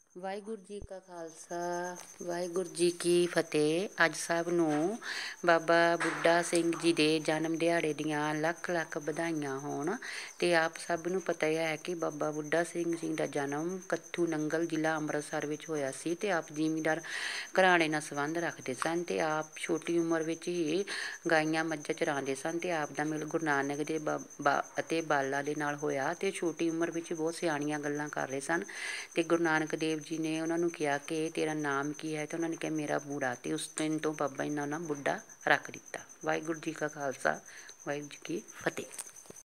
ਵਾਹਿਗੁਰੂ ਜੀ ਕਾ ਖਾਲਸਾ ਵਾਹਿਗੁਰੂ ਜੀ ਕੀ ਫਤਿਹ। ਅੱਜ ਸਭ ਨੂੰ ਬਾਬਾ ਬੁੱਢਾ ਸਿੰਘ ਜੀ ਦੇ ਜਨਮ ਦਿਹਾੜੇ ਦੀਆਂ ਲੱਖ ਲੱਖ ਵਧਾਈਆਂ ਹੋਣ। ਅਤੇ ਆਪ ਸਭ ਨੂੰ ਪਤਾ ਹੀ ਹੈ ਕਿ ਬਾਬਾ ਬੁੱਢਾ ਸਿੰਘ ਜੀ ਦਾ ਜਨਮ ਕੱਥੂ ਨੰਗਲ ਜ਼ਿਲ੍ਹਾ ਅੰਮ੍ਰਿਤਸਰ ਵਿੱਚ ਹੋਇਆ ਸੀ ਅਤੇ ਆਪ ਜ਼ਿਮੀਂਦਾਰ ਘਰਾਣੇ ਨਾਲ ਸੰਬੰਧ ਰੱਖਦੇ ਸਨ ਅਤੇ ਆਪ ਛੋਟੀ ਉਮਰ ਵਿੱਚ ਹੀ ਗਾਈਆਂ ਮੱਝਾਂ ਚਰਾਉਂਦੇ ਸਨ ਅਤੇ ਆਪ ਦਾ ਮੇਲ ਗੁਰੂ ਨਾਨਕ ਦੇ ਅਤੇ ਬਾਲਾ ਦੇ ਨਾਲ ਹੋਇਆ ਅਤੇ ਛੋਟੀ ਉਮਰ ਵਿੱਚ ਬਹੁਤ ਸਿਆਣੀਆਂ ਗੱਲਾਂ ਕਰ ਰਹੇ ਸਨ। ਅਤੇ ਗੁਰੂ ਨਾਨਕ ਦੇਵ ਜੀ ਨੇ ਉਹਨਾਂ ਨੂੰ ਕਿਹਾ ਕਿ ਤੇਰਾ ਨਾਮ ਕੀ ਹੈ? ਅਤੇ ਉਹਨਾਂ ਨੇ ਕਿਹਾ ਮੇਰਾ ਬੂੜਾ। ਅਤੇ ਉਸ ਦਿਨ ਤੋਂ ਬਾਬਾ ਇਹਨਾਂ ਨਾਲ ਬੁੱਢਾ ਰੱਖ ਦਿੱਤਾ। ਵਾਹਿਗੁਰੂ ਜੀ ਕਾ ਖਾਲਸਾ ਵਾਹਿਗੁਰੂ ਜੀ ਕੀ ਫਤਿਹ।